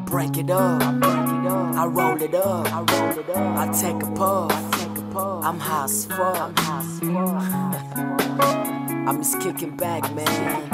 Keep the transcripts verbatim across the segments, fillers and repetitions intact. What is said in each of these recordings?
break it up, I roll it up, I take a puff, I'm high as fuck. I'm just kicking back, man,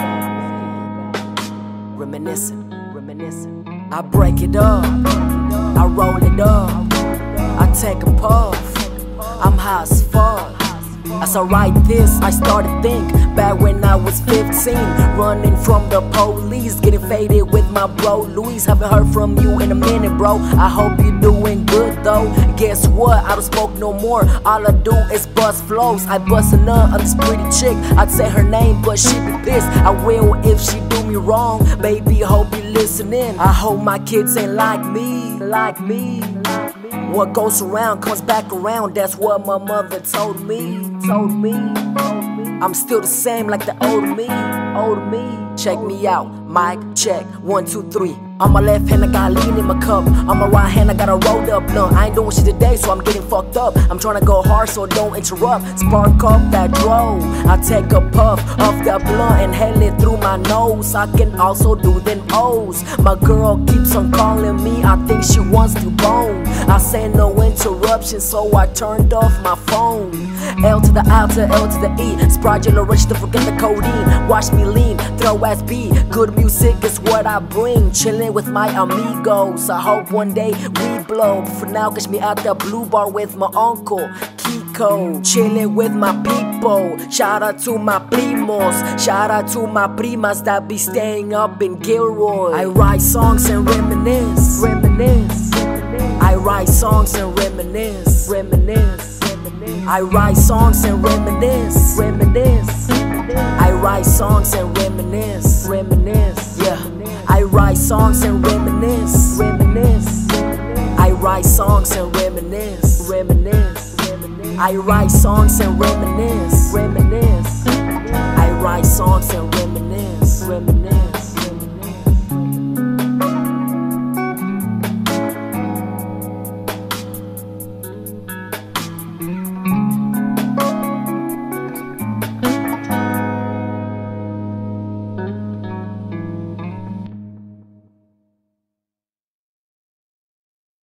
reminiscing, reminiscing. I break it up, I roll it up, I take a puff, I'm high as fuck. As I write this, I started to think back when I was fifteen, running from the police, getting faded with my bro Luis. Haven't heard from you in a minute, bro. I hope you're doing good though. Guess what? I don't smoke no more. All I do is bust flows. I bust a nut on this pretty chick. I'd say her name, but she be pissed. I will if she do me wrong. Baby, hope you listening. I hope my kids ain't like me, like me. What goes around comes back around. That's what my mother told me, told me. I'm still the same like the old me, old me. Check me out, mic check, one, two, three. On my left hand I got lean in my cup, on my right hand I got a rolled up blunt. I ain't doing shit today so I'm getting fucked up. I'm trying to go hard so don't interrupt. Spark up that dro, I take a puff of that blunt, inhale it through my nose. I can also do them O's. My girl keeps on calling me, I think she wants to bone. I say no interruption so I turned off my phone. L to the I to L to the E, Sprite generation to forget the codeine. Watch me lean, throw ass B. Good music is what I bring, chillin' with my amigos. I hope one day we blow, but for now catch me at the blue bar with my uncle Kiko, chillin' with my people. Shout out to my primos, shout out to my primas that be staying up in Gilroy. I write songs and reminisce, reminisce. I write songs and reminisce, reminisce. I write songs and reminisce, reminisce. I write songs and reminisce, reminisce. Yeah. I write songs and reminisce, reminisce. I write songs and reminisce, reminisce. I write songs and reminisce, reminisce. I write songs and reminisce.